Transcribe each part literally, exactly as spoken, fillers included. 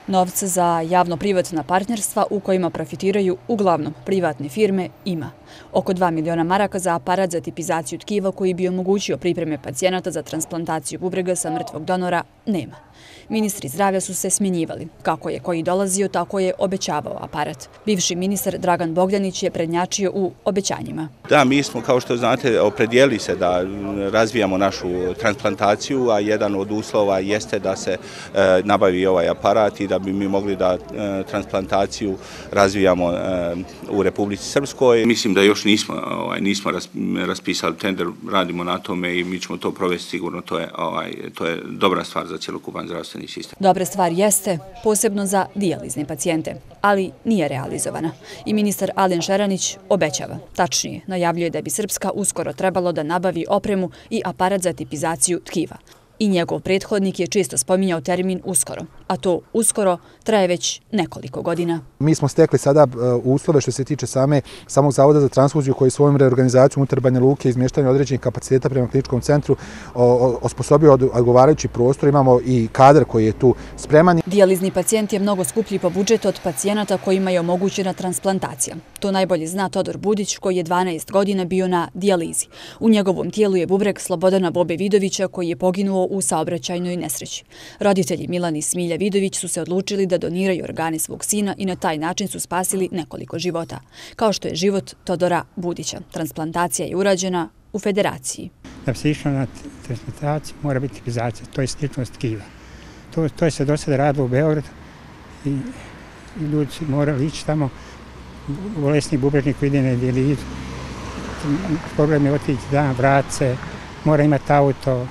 Novca za javno-privatna partnerstva u kojima profitiraju uglavnom privatne firme ima. Oko dva miliona maraka za aparat za tipizaciju tkiva koji bi omogućio pripreme pacijenata za transplantaciju bubrega sa mrtvog donora nema. Ministri zdravlja su se smjenjivali. Kako je koji dolazio, tako je obećavao aparat. Bivši ministar Dragan Bogdanić je prednjačio u obećanjima. Da, mi smo, kao što znate, opredijeli se da razvijamo našu transplantaciju, a jedan od uslova jeste da se e, nabavi ovaj aparat i da bi mi mogli da e, transplantaciju razvijamo e, u Republici Srpskoj. Mislim da još nismo, ovaj, nismo raspisali tender, radimo na tome i mi ćemo to provesti sigurno. To je, ovaj, to je dobra stvar za cjelokupan zdravstveni sistem. Dobra stvar jeste, posebno za dijalizne pacijente, ali nije realizovana. I ministar Alen Šeranić obećava, tačnije, najavljuje da bi Srpska uskoro trebalo da nabavi opremu i aparat za tipizaciju tkiva. I njegov prethodnik je često spominjao termin uskoro, a to uskoro traje već nekoliko godina. Mi smo stekli sada uslove što se tiče same, samog Zavoda za transfuziju koji svojom reorganizacijom unutar Banja Luke i izmještanja određenih kapaciteta prema kliničkom centru osposobio odgovarajući prostor. Imamo i kadar koji je tu spreman. Dijalizni pacijent je mnogo skuplji po budžetu od pacijenata kojima je omogućena transplantacija. To najbolje zna Todor Budić koji je dvanaest godina bio na dijalizi. U njegovom tijelu je bubreg Slobodana Bobe Vidovića koji je poginuo u saobraćajnoj nesreći. Roditelji Milan i Smilja Vidović su se odlučili da doniraju organe svog sina i na taj način su spasili nekoliko života, kao što je život Todora Budića. Transplantacija je urađena u Federaciji. Da bi se išlo na transplantaciju mora biti tipizacija, to je sličnost tkiva. To, to je se do sada radilo u Beogradu i, i ljudi su morali ići tamo, bolesni bubrežnik koji ide na dijalizu, problem je otići dan, vrat se, mora imati auto,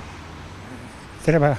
treba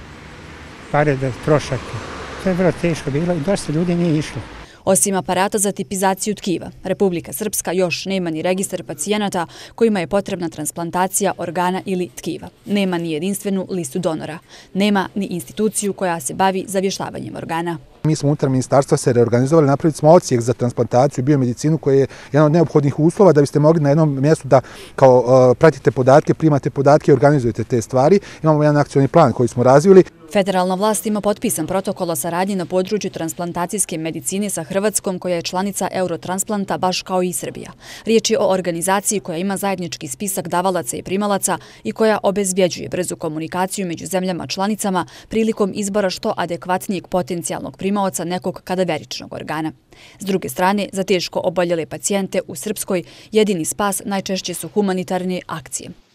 pare da trošak. To je vrlo teško bilo i dosta ljudi nije išlo. Osim aparata za tipizaciju tkiva, Republika Srpska još nema ni registar pacijenata kojima je potrebna transplantacija organa ili tkiva. Nema ni jedinstvenu listu donora. Nema ni instituciju koja se bavi zavještavanjem organa. Mi smo unutar ministarstva se reorganizovali, napravili smo odsjek za transplantaciju i biomedicinu koji je jedan od neophodnih uslova da biste mogli na jednom mjestu da kao uh, pratite podatke, primate podatke i organizujete te stvari. Imamo jedan akcioni plan koji smo razvili. Federalna vlast ima potpisan protokol o saradnji na području transplantacijske medicine sa Hrvatskom koja je članica Eurotransplanta baš kao i Srbija. Riječ je o organizaciji koja ima zajednički spisak davalaca i primalaca i koja obezbjeđuje brzu komunikaciju među zemljama članicama prilikom izbora što adekvatnijeg potencijalnog primaoca nekog kadaveričnog organa. S druge strane, za teško oboljele pacijente u Srpskoj jedini spas najčešće su humanitarne akcije.